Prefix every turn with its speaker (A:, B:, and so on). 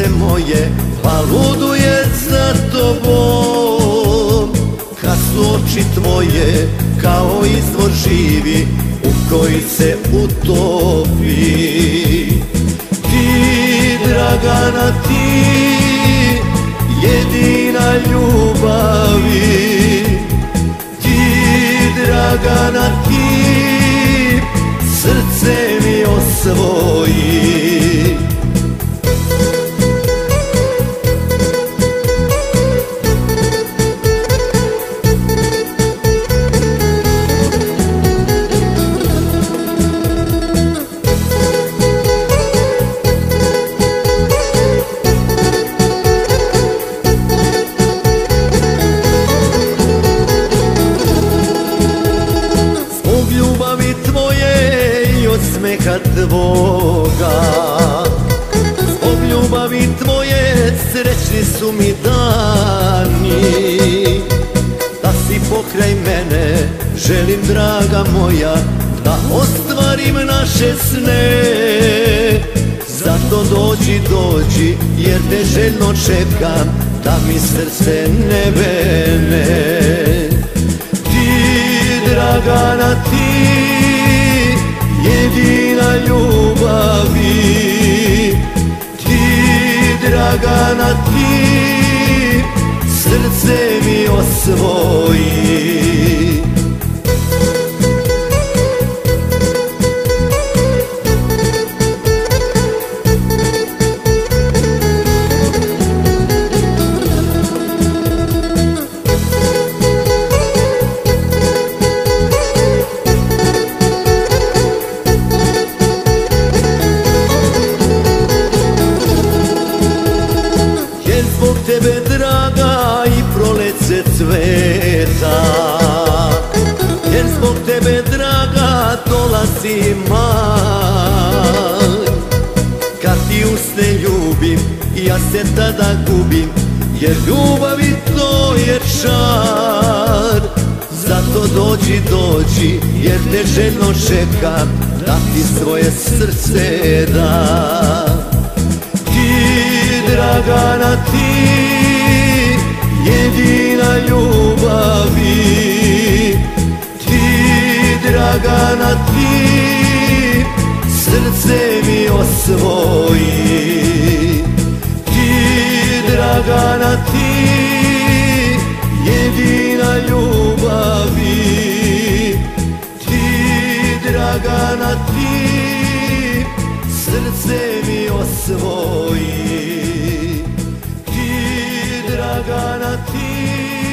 A: moje, pa luduje za tobom. Kad su oči tvoje kao izvor živi u koji se utopi. Ti, Dragana, ti, jedina ljubavi. Ti, Dragana, ti, srce mi osvoji. Smeha tvoga, zbog ljubavi tvoje srećni su mi dani. Da si pokraj mene, želim, draga moja, da ostvarim naše sne. Zato dođi, dođi, jer te željno čekam, da mi srce ne vene. Ti, Dragana, ti, jedina ljubavi. Ti, Dragana, ti, srce mi osvoji. Zbog tebe, draga, i prolece cveta, jer zbog tebe, draga, dolazi maj. Kad ti usne ljubim, ja se tada gubim, jer ljubavi to je čar. Zato dođi, dođi, jer te željno čekam, da ti svoje srce dam. Dragana, ti, jedina ljubavi. Ti, Dragana, ti, srce mi osvoji. Ti, Dragana, ti, jedina ljubavi. Ti, Dragana, ti, srce mi osvoji. Dragana, ti,